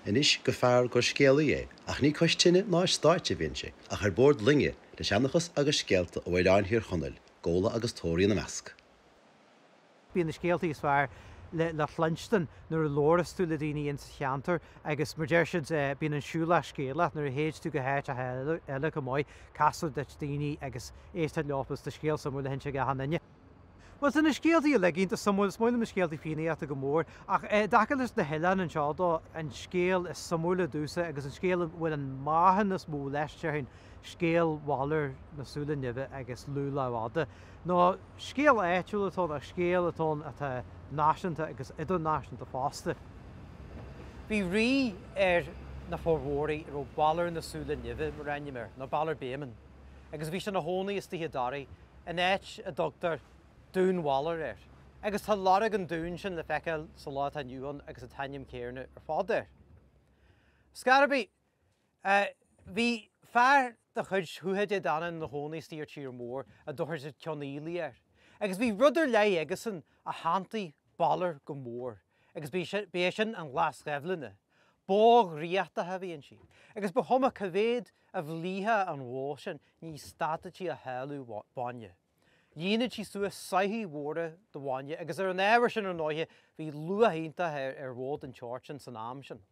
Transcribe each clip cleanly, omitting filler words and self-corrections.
Inis go fearr gur scéalaí é, ach ní coistinne ná stáite bhíonn sé, ach ar bord linge de seanachas agus scéalta ó bhfuil ann hir chonneil, góla agus tóirí na measc. Bhíon na scéaltaí is fearr le chluinstan nuair lóras tú le daoine in cheantar agus mar deir siad bíon an siúla scéala nuair a héad tú go héit a eile go mbeidh casú de daoine agus éiste leopas de scéal samúla hen se go hanine. Was in scéaltaí le gínta samúla smáil na scéaltaí fianaíata go mór ach dacail is na heileán an seádá an scéal is samúla dúsa agus an scéal bhfuil an maithan is mó leistearn scéal bhalar nasúla nimhe agus lúla bhada. nó scéal éitiúil atá a scéal atá atá náisianta agus idirnáisianta fásta. Bhí rí ar na fórmhóraí ar ó bailár nasúla nimhe mar ainmir nó bailár béman, agus bhí sin na hónaí is títhe darí in éit a dogtar dún bhailár ar. Agus tá lára an dún sin le feiceáil sa lá a nniuhan agus a tainnim céirne ar fád ir. Scarabí, bhí fearr de chuid thuhéide danan na hónaí tíir tír mór a dúthir sé ceannaílaí ar. Agus bhí rudidir le agasan a hantaí bailár go mór, agus bí sin an glas gheblanne. Bóg riachtathe bhíonn si. Agus ba thoma cavéad a bhlíthe an bhó sin ní statatí a healú bainne. Dhéanad sí suas saithí mhóra do bhaine, agus ar an éhar sin ar náithe bhí luathínta ar bhód an teart sin san am sin.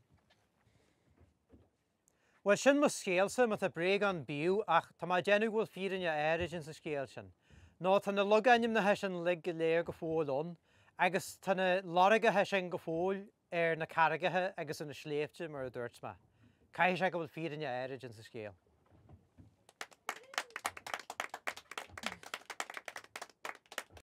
Well sin mo scéalsa mat a bréag an bíú ach tá má déanú bhfuil fírinne éirisin sa scéal sin. Ná tá na lugainnim na heisin lig go léir go fóilón, agus tá na laraige heisin go fóil ar na caragathe agus in na sléifte mar a dúirt me. Cai sé go bhfuil fírinne éirisin sa scéal.